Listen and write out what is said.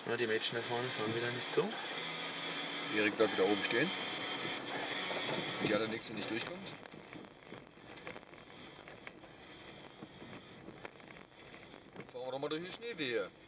Ja, die Mädchen da vorne fahren wieder nicht so. Erik bleibt wieder oben stehen. Und die hat nächste nicht durchkommt. Dann fahren wir doch mal durch die Schneewehe.